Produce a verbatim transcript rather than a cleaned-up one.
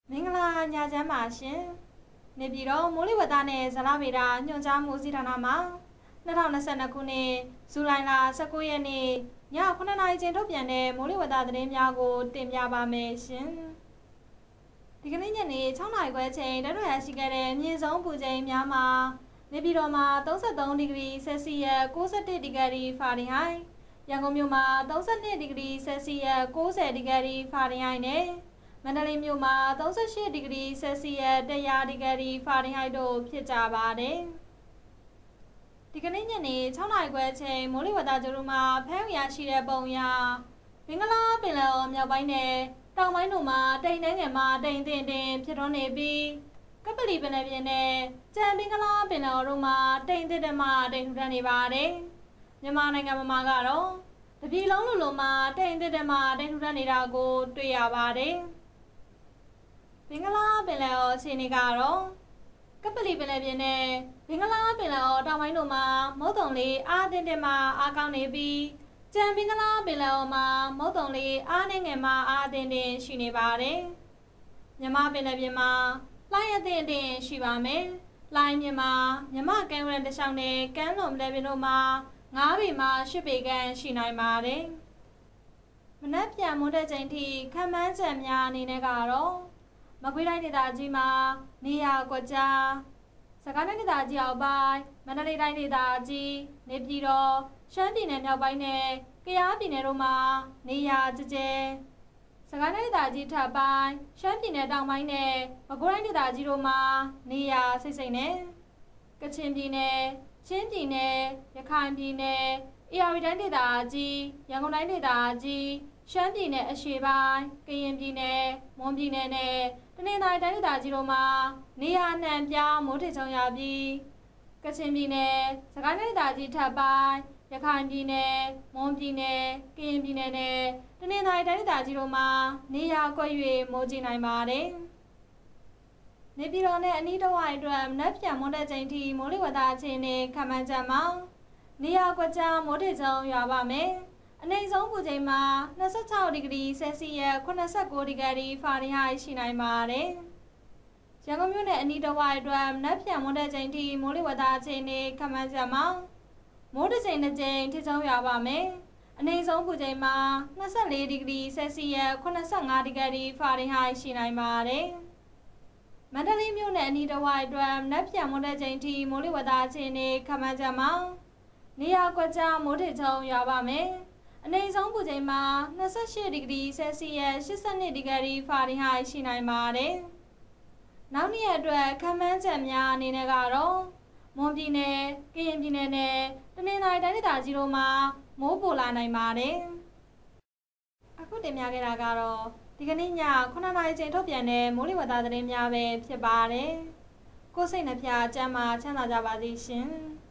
မင်္ဂလာညချမ်းပါရှင်နေပြည်တော်မိုးလေဝသနဲ့ဇလဗေဒညွှန်ကြားမှုစီဌာနမှာ၂၀၂၂ခုနှစ်ဇူလိုင်လ၁၉ရက်နေ့ညခုနှစ်နာရီချိန်ထုတ်ပြန်တဲ့မိုးလေဝသသတင်းများကိုတင်ပြပါမယ်ရှင်ဒီကနေ့ညနေ၆နာရီခွဲချိန်တတော်ရရှိခဲ့တဲ့မြေဆုံးပူချိန်များမှာနေပြည်တော်မှာ၃၃ဒီဂရီဆယ်စီယပ်၉၁ဒီဂရီဖာရင်ဟိုက်ရန်ကုန်မြို့မှာ၃၂ဒီဂရီဆယ်စီယပ်၉၀ဒီဂရီဖာရင်ဟိုက်နဲ့မန္တလေးမြို့မှာ၃၈ဒီဂရီဆယ်စီယပ်၁၀၀ဒီဂရီဖာရင်ဟိုက်တို့ဖြစ်ကြပါတယ်။ဒီကနေ့ညနေ၆နာရီခွဲချိန်မိုးလေဝသကြိုးတို့မှာဖမ်းရရှိတဲ့ပုံရမင်္ဂလာပင်လယ်အော်မြောက်ပိုင်းနဲ့တောင်ပိုင်းတို့မှာတိမ်နှဲငယ်မှာတိမ်တင်တင်ဖြစ်ထွန်းနေပြီးကပလီပင်လယ်ပြင်နဲ့ကြံမင်္ဂလာပင်လယ်အော်တို့မှာတိမ်တင်တင်မှတိမ်ထူထပ်နေပါတယ်။မြန်မာနိုင်ငံမှာကတော့တပြည်လုံးလိုလိုမှာတိမ်တင်တင်မှတိမ်ထူထပ်နေတာကိုတွေ့ရပါတယ်။မင်္ဂလာပင်လယ်အော်အခြေအနေကတော့ကပလီပင်လယ်ပြင်နဲ့မင်္ဂလာပင်လယ်အော်တောင်ပိုင်းတို့မှာမုတ်တုံလေးအားတင်းတင်းမှအားကောင်းနေပြီးကြံမင်္ဂလာပင်လယ်အော်မှာမုတ်တုံလေးအားနေငယ်မှအားတင်းတင်းရှိနေပါတယ်။မြမပင်လယ်ပြင်မှာလှိုင်းအသင့်အင့်ရှိပါမယ်။လှိုင်းမြမှာမြမကမ်းဝရတစ်လျှောက်နဲ့ကမ်းလွန်ပင်လယ်ပြင်တို့မှာငါးပေမှရှစ်ပေခန့်ရှိနိုင်ပါတယ်။မနက်ပြန်မွန်းတဲ့ချိန်ထိခန့်မှန်းချက်များအနေနဲ့ကတော့မကွေးတိုင်းဒေသကြီးမှာနေရာကွက်ကြားစကိုင်းတိုင်းဒေသကြီးအောက်ပိုင်းမန္တလေးတိုင်းဒေသကြီးနေပြည်တော်ရှမ်းပြည်နယ်မြောက်ပိုင်းနဲ့ကယားပြည်နယ်တို့မှာနေရာကျကျစကိုင်းတိုင်းဒေသကြီးထပ်ပိုင်းရှမ်းပြည်နယ်တောင်ပိုင်းနဲ့မကွေးတိုင်းဒေသကြီးတို့မှာနေရာစိတ်စိတ်နဲ့ကချင်ပြည်နယ်ချင်းပြည်နယ်ရခိုင်ပြည်နယ်အေရဝတီတိုင်းဒေသကြီးရန်ကုန်တိုင်းဒေသကြီးရှမ်းပြည်နယ်အရှေ့ပိုင်းကရင်ပြည်နယ်မွန်ပြည်နယ်နဲ့တနင်္သာရီတိုင်းဒေသကြီးတို့မှာနေရာနှံပြားမိုးထစ်ချုံရပြီးကချင်ပြည်နယ်စကိုင်းတိုင်းဒေသကြီးထပ်ပိုင်းရခိုင်ပြည်နယ်မွန်ပြည်နယ်ကရင်ပြည်နယ်နဲ့တနင်္သာရီတိုင်းဒေသကြီးတို့မှာနေရာကွက်၍မိုးကြီးနိုင်ပါတယ်။နေပြည်တော်နဲ့အနီးတစ်ဝိုက်အတွက်မနက်ဖြန်မွန်းတဲ့ချိန်ထိမိုးလေဝသအခြေအနေခန့်မှန်းချက်မှာနေရာကွက်ကြားမိုးထစ်ချုံရွာပါမယ်။အနိမ့်ဆုံးပူချိန်မှာ၂၆ဒီဂရီဆယ်စီယပ်၇၉ဒီဂရီဖာရင်ဟိုက်ရှိနိုင်ပါတယ်။ရန်ကုန်မြို့နယ်အနီးတစ်ဝိုက်အတွက်မနက်ဖြန်မွန်းတဲ့ချိန်ထိမိုးလေဝသအခြေအနေခန့်မှန်းချက်မှာမိုးတစ်ချိန်တစ်ချိန်ထစ်ချုံရွာပါမယ်။အနိမ့်ဆုံးပူချိန်မှာ၂၄ဒီဂရီဆယ်စီယပ်၇၅ဒီဂရီဖာရင်ဟိုက်ရှိနိုင်ပါတယ်။မန္တလေးမြို့နယ်အနီးတစ်ဝိုက်အတွက်မနက်ဖြန်မွန်းတဲ့ချိန်ထိမိုးလေဝသအခြေအနေခန့်မှန်းချက်မှာနေရာကွက်ကြားမိုးထစ်ချုံရွာပါမယ်။အနိမ့်ဆုံးပူချိန်မှာ၂၈ဒီဂရီဆယ်စီယပ်၈၂ဒီဂရီဖာရင်ဟိုက်ရှိနိုင်ပါတယ်။နောက်နေ့အတွက်ခန့်မှန်းချက်များအနေနဲ့ကတော့မွန်ပြည်နယ်၊ကရင်ပြည်နယ်နဲ့တနင်္သာရီတိုင်းဒေသကြီးတို့မှာမိုးပိုလာနိုင်ပါတယ်။အခုတင်ပြခဲ့တာကတော့ဒီကနေ့ညခုနှစ်နာရီချိန်ထုတ်ပြန်တဲ့မိုးလေဝသသတင်းများပဲဖြစ်ပါတယ်။ကိုယ်စိတ်နှပြကျန်းမာချမ်းသာကြပါစေရှင်။